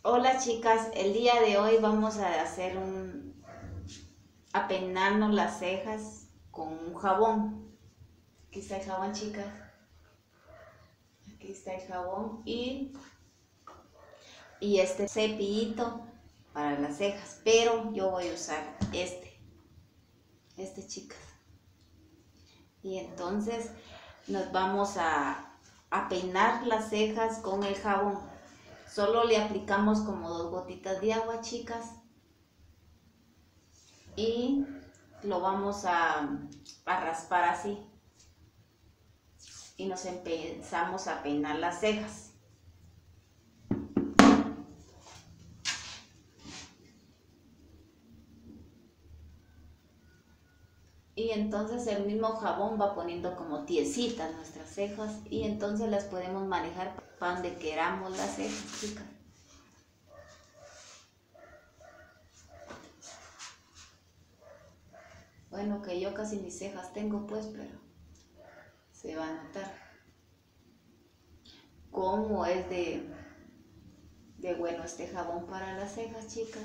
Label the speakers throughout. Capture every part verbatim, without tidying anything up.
Speaker 1: Hola chicas, el día de hoy vamos a hacer un, a peinarnos las cejas con un jabón. Aquí está el jabón, chicas. Aquí está el jabón y, y este cepillito para las cejas, pero yo voy a usar este, este chicas. Y entonces nos vamos a, a peinar las cejas con el jabón. Solo le aplicamos como dos gotitas de agua, chicas. Y lo vamos a, a raspar así. Y nos empezamos a peinar las cejas. Y entonces el mismo jabón va poniendo como tiesitas nuestras cejas. Y entonces las podemos manejar para donde queramos las cejas, chicas. Bueno, que yo casi mis cejas tengo pues, pero se va a notar cómo es de, de bueno este jabón para las cejas, chicas.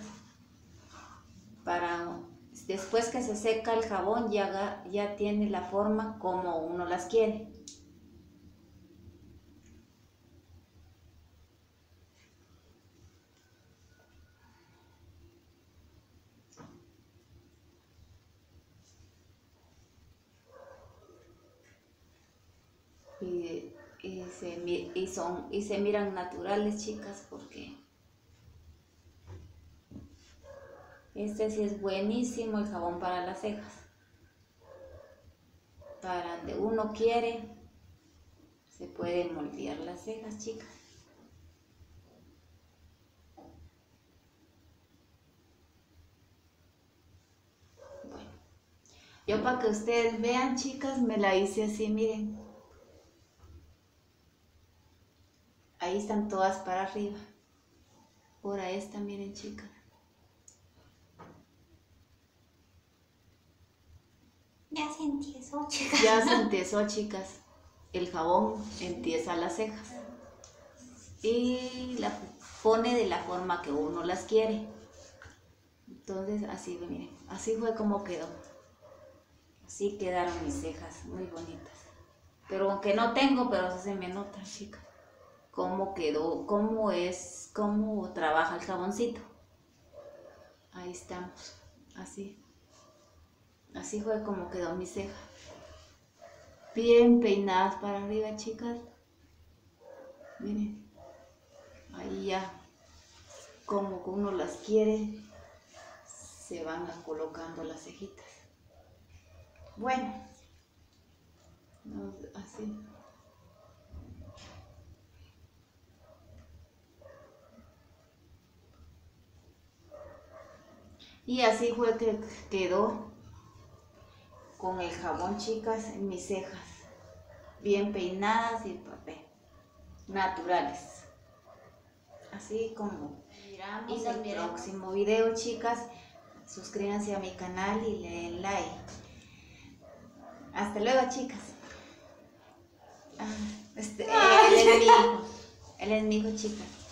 Speaker 1: Para después que se seca el jabón ya, ya tiene la forma como uno las quiere. Y, y, se, y, son, y se miran naturales, chicas, porque este sí es buenísimo el jabón para las cejas. Para donde uno quiere, se pueden moldear las cejas, chicas. Bueno, yo para que ustedes vean, chicas, me la hice así, miren. Ahí están todas para arriba. Por ahí está, miren, chicas.
Speaker 2: Ya se entiesó, chicas.
Speaker 1: Ya se entiesó, chicas. El jabón entiesa las cejas. Y la pone de la forma que uno las quiere. Entonces, así, miren, así fue como quedó. Así quedaron mis cejas, muy bonitas. Pero aunque no tengo, pero eso se me nota, chicas. Cómo quedó, cómo es, cómo trabaja el jaboncito. Ahí estamos, así. Así fue como quedó mi ceja. Bien peinadas para arriba, chicas. Miren. Ahí ya, como uno las quiere, se van colocando las cejitas. Bueno, así. Y así fue que quedó con el jabón, chicas, en mis cejas. Bien peinadas y papel, naturales. Así como miramos y el miremos. Próximo video, chicas. Suscríbanse a mi canal y le den like. Hasta luego, chicas. Ah, este, él es mi hijo. Él es mi hijo, chicas.